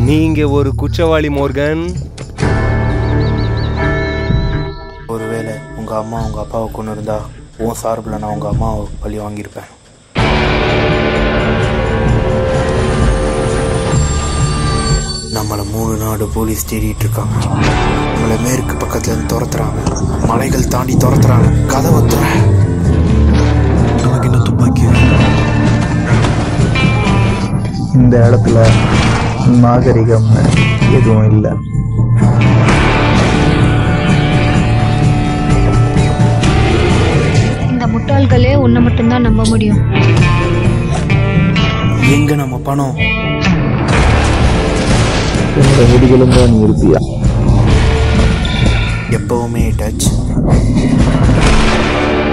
நீங்க ஒரு குற்றவாளி மோர்கன். ஒருவேளை உங்க அம்மா உங்க அப்பாவை கொண்டு இருந்தா உன் சார்பில் நான் உங்க அம்மாவை பழி வாங்கியிருப்பேன். நம்மளை 3 நாடு போலீஸ் தேடிட்டு இருக்காங்க. நம்மளை மேற்கு பக்கத்துல இருந்து துரத்துறாங்க, மலைகள் தாண்டி துரத்துறாங்க. கதவை துற. நமக்கு என்ன துப்பாக்கி? இந்த இடத்துல நாகரிகம் எதுவும் இல்லை. இந்த முட்டாள்களே உன்னை மட்டும்தான் நம்ப முடியும். எங்க நம்ம பணம்? என்னோட முடிகளும் தான் நீ இருப்பியா? எப்பவுமே டச்.